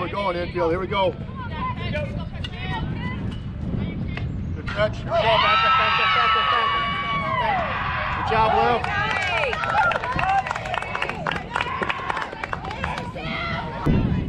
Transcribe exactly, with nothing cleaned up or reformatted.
we're going, infield. Here we go. Good catch. Good ball. Back, back, back, back, back, back. Good job, Lev.